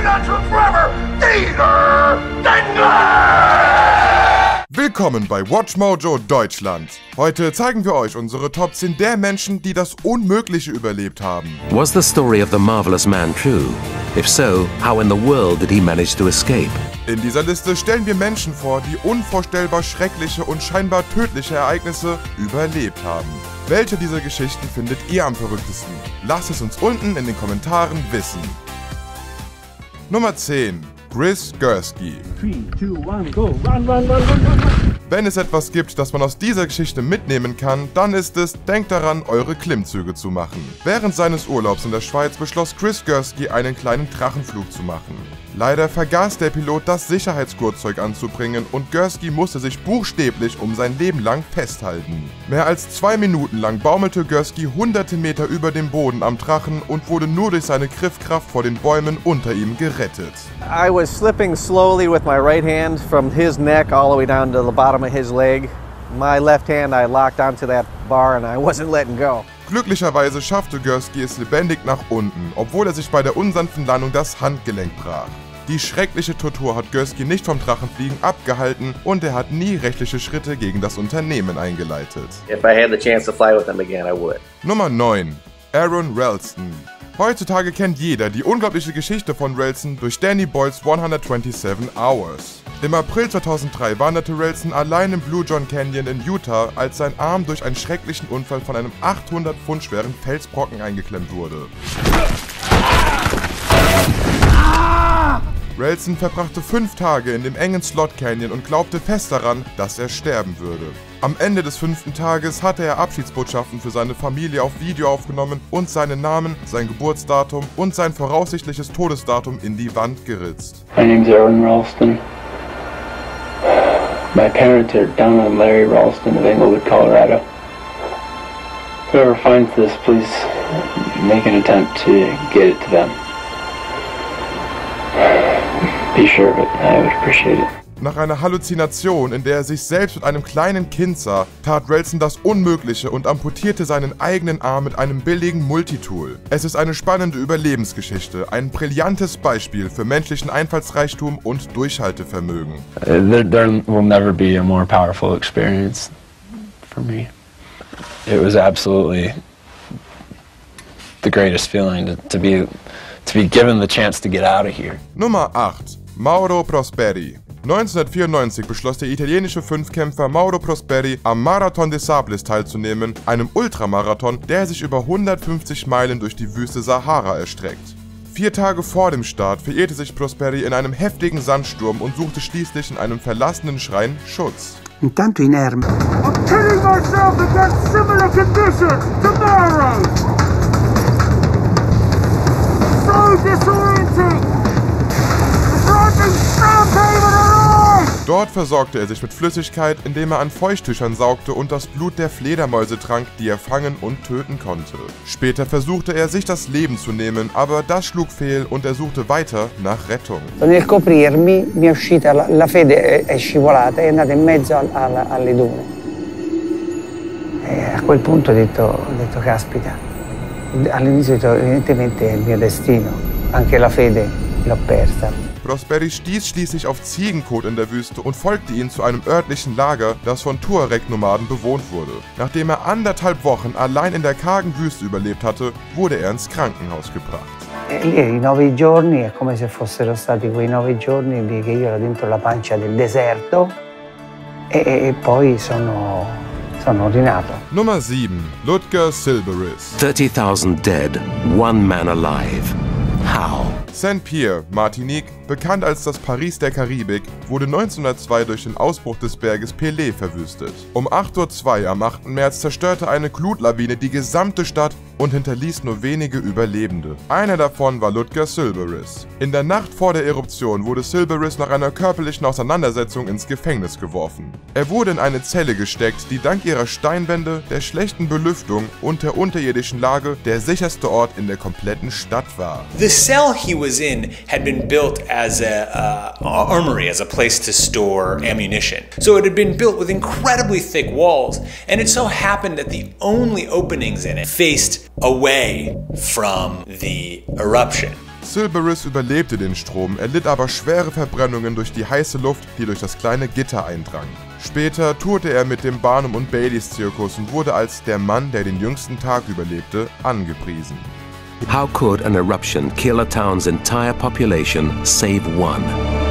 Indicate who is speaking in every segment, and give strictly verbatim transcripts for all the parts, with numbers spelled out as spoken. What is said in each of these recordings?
Speaker 1: hang on to it forever, Dieter Dengler!
Speaker 2: Willkommen bei WatchMojo Deutschland. Heute zeigen wir euch unsere Top zehn der Menschen, die das Unmögliche überlebt haben.
Speaker 3: Was the story of the Marvelous Man true? If so, how in the world did he manage to escape?
Speaker 2: In dieser Liste stellen wir Menschen vor, die unvorstellbar schreckliche und scheinbar tödliche Ereignisse überlebt haben. Welche dieser Geschichten findet ihr am verrücktesten? Lasst es uns unten in den Kommentaren wissen. Nummer zehn. Chris Gursky.
Speaker 4: three, two, one, go. Run, run, run, run, run.
Speaker 2: Wenn es etwas gibt, das man aus dieser Geschichte mitnehmen kann, dann ist es, denkt daran, eure Klimmzüge zu machen. Während seines Urlaubs in der Schweiz beschloss Chris Gursky, einen kleinen Drachenflug zu machen. Leider vergaß der Pilot, das Sicherheitsgurtzeug anzubringen und Gursky musste sich buchstäblich um sein Leben lang festhalten. Mehr als zwei Minuten lang baumelte Gursky hunderte Meter über dem Boden am Drachen und wurde nur durch seine Griffkraft vor den Bäumen unter ihm gerettet.
Speaker 5: I was slipping slowly with my right hand from his neck all the way down to the bottom of his leg. My left hand I locked onto that bar and I wasn't letting go.
Speaker 2: Glücklicherweise schaffte Gursky es lebendig nach unten, obwohl er sich bei der unsanften Landung das Handgelenk brach. Die schreckliche Tortur hat Gursky nicht vom Drachenfliegen abgehalten und er hat nie rechtliche Schritte gegen das Unternehmen eingeleitet.
Speaker 5: If I had the chance to fly with them again, I would.
Speaker 2: Nummer neun. Aaron Ralston. Heutzutage kennt jeder die unglaubliche Geschichte von Ralston durch Danny Boyles hundertsiebenundzwanzig Hours. Im April zweitausenddrei wanderte Ralston allein im Blue John Canyon in Utah, als sein Arm durch einen schrecklichen Unfall von einem achthundert Pfund schweren Felsbrocken eingeklemmt wurde. Ralston verbrachte fünf Tage in dem engen Slot Canyon und glaubte fest daran, dass er sterben würde. Am Ende des fünften Tages hatte er Abschiedsbotschaften für seine Familie auf Video aufgenommen und seinen Namen, sein Geburtsdatum und sein voraussichtliches Todesdatum in die Wand geritzt.
Speaker 6: My name's Aaron Ralston. My parents are Donna and Larry Ralston of Englewood, Colorado. Whoever finds this, please make an attempt to get it to them. Be sure of it, I would appreciate it.
Speaker 2: Nach einer Halluzination, in der er sich selbst mit einem kleinen Kind sah, tat Ralston das Unmögliche und amputierte seinen eigenen Arm mit einem billigen Multitool. Es ist eine spannende Überlebensgeschichte, ein brillantes Beispiel für menschlichen Einfallsreichtum und Durchhaltevermögen.
Speaker 6: Uh, there, there will never be a more powerful experience for me. It was absolutely the greatest feeling to, to be to be given the chance to get out of here.
Speaker 2: Nummer acht. Mauro Prosperi. neunzehnhundertvierundneunzig beschloss der italienische Fünfkämpfer Mauro Prosperi am Marathon des Sables teilzunehmen, einem Ultramarathon, der sich über hundertfünfzig Meilen durch die Wüste Sahara erstreckt. Vier Tage vor dem Start verirrte sich Prosperi in einem heftigen Sandsturm und suchte schließlich in einem verlassenen Schrein Schutz.
Speaker 4: Intanto inerme.
Speaker 1: I'm pitting myself against similar conditions tomorrow! So disorienting!
Speaker 2: Dort versorgte er sich mit Flüssigkeit, indem er an Feuchttüchern saugte und das Blut der Fledermäuse trank, die er fangen und töten konnte. Später versuchte er, sich das Leben zu nehmen, aber das schlug fehl und er suchte weiter nach Rettung.
Speaker 7: Nel coprirmi mi è uscita la, la fede è scivolata e è andata in mezzo al, al, alle dune. E a quel punto ho detto, ho detto caspita, all'inizio ho detto evidentemente è il mio destino, anche la fede l'ho persa.
Speaker 2: Prosperi stieß schließlich auf Ziegenkot in der Wüste und folgte ihnen zu einem örtlichen Lager, das von Tuareg-Nomaden bewohnt wurde. Nachdem er anderthalb Wochen allein in der kargen Wüste überlebt hatte, wurde er ins Krankenhaus gebracht.
Speaker 7: I nove giorni è come se fossero stati quei nove giorni lì che io ero dentro la pancia del deserto e, e poi sono, sono rinato.
Speaker 2: Nummer sieben. Ludger Silberis.
Speaker 3: thirty thousand dead, one man alive. How?
Speaker 2: Saint-Pierre, Martinique, bekannt als das Paris der Karibik, wurde neunzehnhundertzwei durch den Ausbruch des Berges Pelée verwüstet. Um acht Uhr zwei am achten März zerstörte eine Glutlawine die gesamte Stadt und hinterließ nur wenige Überlebende. Einer davon war Ludger Silberis. In der Nacht vor der Eruption wurde Silberis nach einer körperlichen Auseinandersetzung ins Gefängnis geworfen. Er wurde in eine Zelle gesteckt, die dank ihrer Steinwände, der schlechten Belüftung und der unterirdischen Lage der sicherste Ort in der kompletten Stadt war.
Speaker 8: The cell he was in had been built as a uh, armory, as a place to store ammunition. So it had been built with incredibly thick walls, and it so happened that the only openings in it faced away from the eruption.
Speaker 2: Silberus überlebte den Strom, erlitt aber schwere Verbrennungen durch die heiße Luft, die durch das kleine Gitter eindrang. Später tourte er mit dem Barnum und Baileys Zirkus und wurde als der Mann, der den jüngsten Tag überlebte, angepriesen.
Speaker 3: How could an eruption kill a town's entire population save one?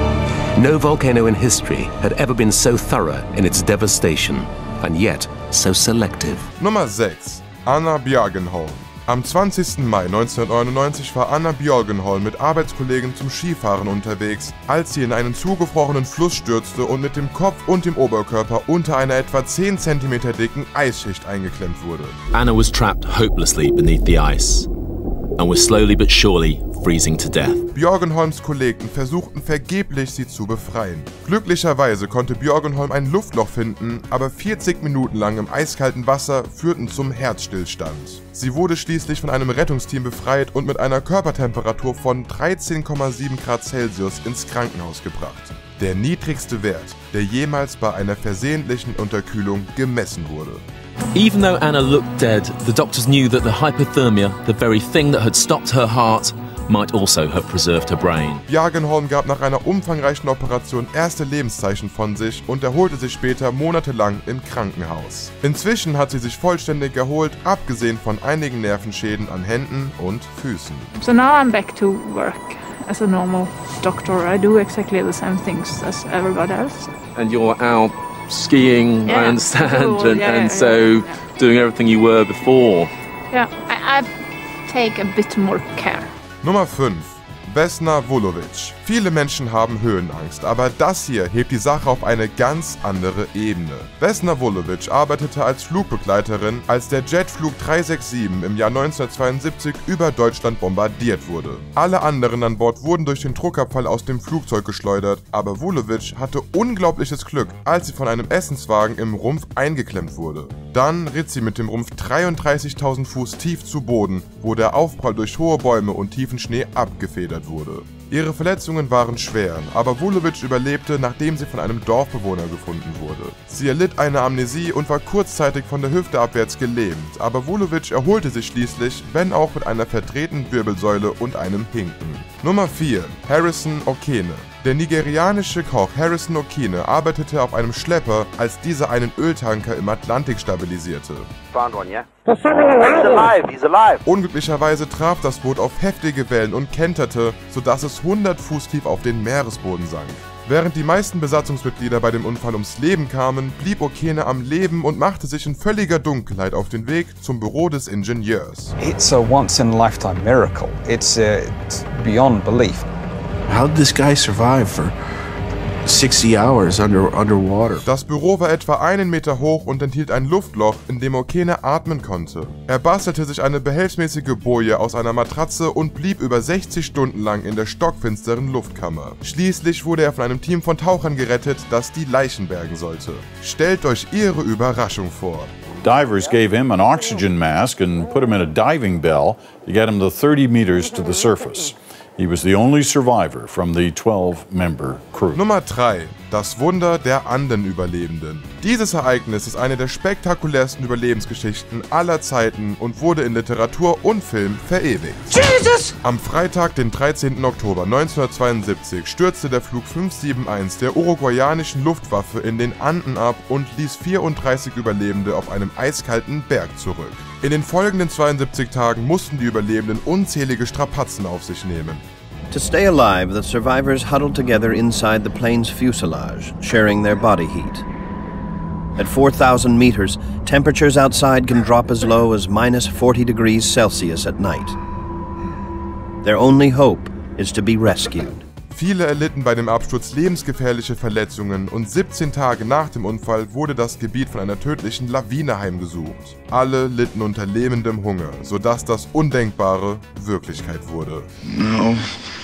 Speaker 3: No volcano in history had ever been so thorough in its devastation, and yet so selective.
Speaker 2: Nummer sechs. Anna Björgenholm. Am zwanzigsten Mai neunzehnhundertneunundneunzig war Anna Björgenholm mit Arbeitskollegen zum Skifahren unterwegs, als sie in einen zugefrorenen Fluss stürzte und mit dem Kopf und dem Oberkörper unter einer etwa zehn Zentimeter dicken Eisschicht eingeklemmt wurde.
Speaker 9: Anna was trapped hopelessly beneath the ice and was slowly but surely freezing to death.
Speaker 2: Björgenholms Kollegen versuchten vergeblich, sie zu befreien. Glücklicherweise konnte Björgenholm ein Luftloch finden, aber vierzig Minuten lang im eiskalten Wasser führten zum Herzstillstand. Sie wurde schließlich von einem Rettungsteam befreit und mit einer Körpertemperatur von dreizehn Komma sieben Grad Celsius ins Krankenhaus gebracht. Der niedrigste Wert, der jemals bei einer versehentlichen Unterkühlung gemessen wurde.
Speaker 9: Even though Anna looked dead, the doctors knew that the hypothermia, the very thing that had stopped her heart, might also have preserved her brain.
Speaker 2: Björgenholm gab nach einer umfangreichen Operation erste Lebenszeichen von sich und erholte sich später monatelang im Krankenhaus. Inzwischen hat sie sich vollständig erholt, abgesehen von einigen Nervenschäden an Händen und Füßen.
Speaker 10: So now I'm back to work as a normal doctor. I do exactly the same things as everybody else.
Speaker 9: And you're out skiing,
Speaker 10: yeah,
Speaker 9: I understand,
Speaker 10: cool.
Speaker 9: and,
Speaker 10: yeah,
Speaker 9: and
Speaker 10: yeah,
Speaker 9: so
Speaker 10: yeah.
Speaker 9: doing everything you were before.
Speaker 10: Yeah, I, I take a bit more care.
Speaker 2: Nummer fünf. Vesna Vulovic. Viele Menschen haben Höhenangst, aber das hier hebt die Sache auf eine ganz andere Ebene. Vesna Vulovic arbeitete als Flugbegleiterin, als der Jetflug drei sechs sieben im Jahr neunzehnhundertzweiundsiebzig über Deutschland bombardiert wurde. Alle anderen an Bord wurden durch den Druckabfall aus dem Flugzeug geschleudert, aber Vulovic hatte unglaubliches Glück, als sie von einem Essenswagen im Rumpf eingeklemmt wurde. Dann ritt sie mit dem Rumpf dreiunddreißigtausend Fuß tief zu Boden, wo der Aufprall durch hohe Bäume und tiefen Schnee abgefedert wurde. Ihre Verletzungen waren schwer, aber Vulovic überlebte, nachdem sie von einem Dorfbewohner gefunden wurde. Sie erlitt eine Amnesie und war kurzzeitig von der Hüfte abwärts gelähmt, aber Vulovic erholte sich schließlich, wenn auch mit einer verdrehten Wirbelsäule und einem Hinken. Nummer vier. Harrison Okene. Der nigerianische Koch Harrison Okene arbeitete auf einem Schlepper, als dieser einen Öltanker im Atlantik stabilisierte.
Speaker 11: Found one, yeah? He's alive, he's alive.
Speaker 2: Unglücklicherweise traf das Boot auf heftige Wellen und kenterte, sodass es hundert Fuß tief auf den Meeresboden sank. Während die meisten Besatzungsmitglieder bei dem Unfall ums Leben kamen, blieb Okene am Leben und machte sich in völliger Dunkelheit auf den Weg zum Büro des Ingenieurs.
Speaker 12: It's a once-in-a-lifetime miracle. It's, uh, it's beyond belief.
Speaker 13: How did this guy survive for sixty hours under, underwater?
Speaker 2: Das Büro war etwa einen Meter hoch und enthielt ein Luftloch, in dem Okene atmen konnte. Er bastelte sich eine behelfsmäßige Boje aus einer Matratze und blieb über sechzig Stunden lang in der stockfinsteren Luftkammer. Schließlich wurde er von einem Team von Tauchern gerettet, das die Leichen bergen sollte. Stellt euch ihre Überraschung vor.
Speaker 14: Divers gave him an oxygen mask and put him in a diving bell to get him to thirty meters to the surface. He was the only survivor from the twelve-member crew.
Speaker 2: Nummer drei. Das Wunder der Anden-Überlebenden. Dieses Ereignis ist eine der spektakulärsten Überlebensgeschichten aller Zeiten und wurde in Literatur und Film verewigt.
Speaker 1: Jesus!
Speaker 2: Am Freitag, den dreizehnten Oktober neunzehnhundertzweiundsiebzig, stürzte der Flug fünf sieben eins der uruguayanischen Luftwaffe in den Anden ab und ließ vierunddreißig Überlebende auf einem eiskalten Berg zurück. In den folgenden zweiundsiebzig Tagen mussten die Überlebenden unzählige Strapazen auf sich nehmen.
Speaker 15: To stay alive, the survivors huddled together inside the plane's fuselage, sharing their body heat. At four thousand meters, temperatures outside can drop as low as minus forty degrees Celsius at night. Their only hope is to be rescued.
Speaker 2: Viele erlitten bei dem Absturz lebensgefährliche Verletzungen und siebzehn Tage nach dem Unfall wurde das Gebiet von einer tödlichen Lawine heimgesucht. Alle litten unter lähmendem Hunger, sodass das Undenkbare Wirklichkeit wurde.
Speaker 13: No.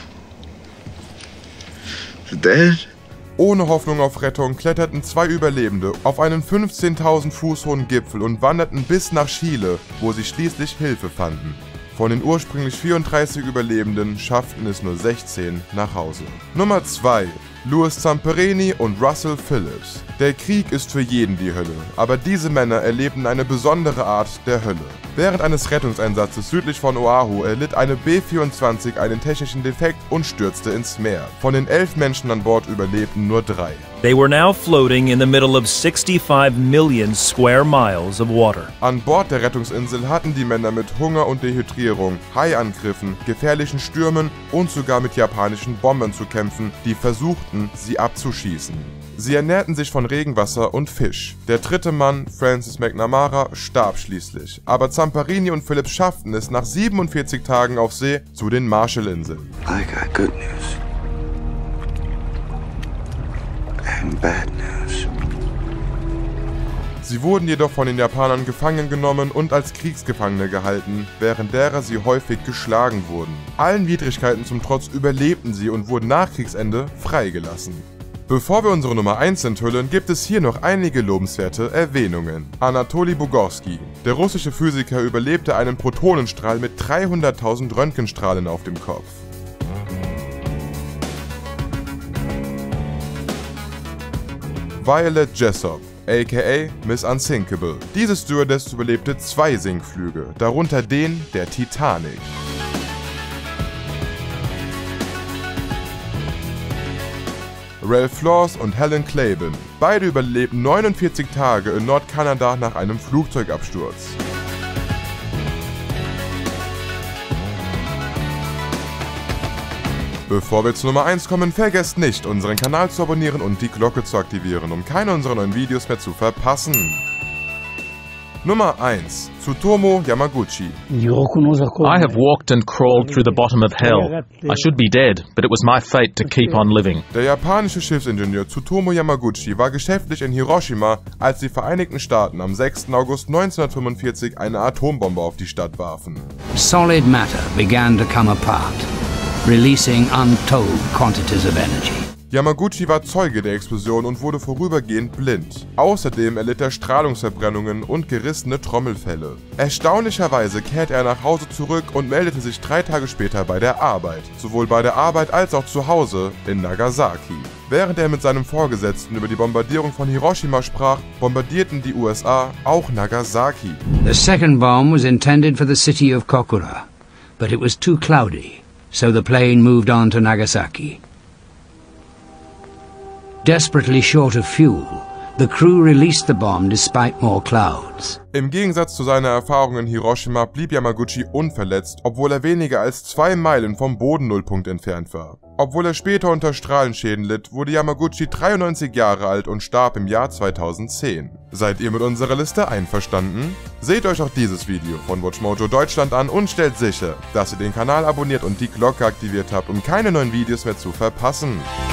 Speaker 13: Dead?
Speaker 2: Ohne Hoffnung auf Rettung kletterten zwei Überlebende auf einen fünfzehntausend Fuß hohen Gipfel und wanderten bis nach Chile, wo sie schließlich Hilfe fanden. Von den ursprünglich vierunddreißig Überlebenden schafften es nur sechzehn nach Hause. Nummer zwei. Louis Zamperini und Russell Phillips. Der Krieg ist für jeden die Hölle, aber diese Männer erlebten eine besondere Art der Hölle. Während eines Rettungseinsatzes südlich von Oahu erlitt eine B vierundzwanzig einen technischen Defekt und stürzte ins Meer. Von den elf Menschen an Bord überlebten nur drei.
Speaker 16: They were now floating in the middle of sixty-five million square miles of water.
Speaker 2: An Bord der Rettungsinsel hatten die Männer mit Hunger und Dehydrierung, Haiangriffen, gefährlichen Stürmen und sogar mit japanischen Bombern zu kämpfen, die versuchten, sie abzuschießen. Sie ernährten sich von Regenwasser und Fisch. Der dritte Mann, Francis McNamara, starb schließlich, aber Zamperini und Phillips schafften es nach siebenundvierzig Tagen auf See zu den Marshallinseln.
Speaker 13: I got good news. And bad news.
Speaker 2: Sie wurden jedoch von den Japanern gefangen genommen und als Kriegsgefangene gehalten, während derer sie häufig geschlagen wurden. Allen Widrigkeiten zum Trotz überlebten sie und wurden nach Kriegsende freigelassen. Bevor wir unsere Nummer eins enthüllen, gibt es hier noch einige lobenswerte Erwähnungen. Anatoli Bugorski. Der russische Physiker überlebte einen Protonenstrahl mit dreihunderttausend Röntgenstrahlen auf dem Kopf. Violet Jessop, aka Miss Unsinkable. Diese Stewardess überlebte zwei Sinkflüge, darunter den der Titanic. Ralph Flaws und Helen Claiborne. Beide überlebten neunundvierzig Tage in Nordkanada nach einem Flugzeugabsturz. Bevor wir zur Nummer eins kommen, vergesst nicht, unseren Kanal zu abonnieren und die Glocke zu aktivieren, um keine unserer neuen Videos mehr zu verpassen. Nummer eins. Tsutomu Yamaguchi.
Speaker 9: I have walked and crawled through the bottom of hell. I should be dead, but it was my fate to keep on living.
Speaker 2: Der japanische Schiffsingenieur Tsutomu Yamaguchi war geschäftlich in Hiroshima, als die Vereinigten Staaten am sechsten August neunzehnhundertfünfundvierzig eine Atombombe auf die Stadt warfen.
Speaker 17: Solid matter began to come apart, releasing untold quantities of energy.
Speaker 2: Yamaguchi war Zeuge der Explosion und wurde vorübergehend blind. Außerdem erlitt er Strahlungsverbrennungen und gerissene Trommelfelle. Erstaunlicherweise kehrte er nach Hause zurück und meldete sich drei Tage später bei der Arbeit. Sowohl bei der Arbeit als auch zu Hause in Nagasaki. Während er mit seinem Vorgesetzten über die Bombardierung von Hiroshima sprach, bombardierten die U S A auch Nagasaki.
Speaker 17: The second bomb was intended for the city of Kokura, but it was too cloudy, so the plane moved on to Nagasaki. Desperately short of fuel, the crew released the bomb despite more clouds.
Speaker 2: Im Gegensatz zu seiner Erfahrung in Hiroshima blieb Yamaguchi unverletzt, obwohl er weniger als zwei Meilen vom Bodennullpunkt entfernt war. Obwohl er später unter Strahlenschäden litt, wurde Yamaguchi dreiundneunzig Jahre alt und starb im Jahr zweitausendzehn. Seid ihr mit unserer Liste einverstanden? Seht euch auch dieses Video von WatchMojo Deutschland an und stellt sicher, dass ihr den Kanal abonniert und die Glocke aktiviert habt, um keine neuen Videos mehr zu verpassen.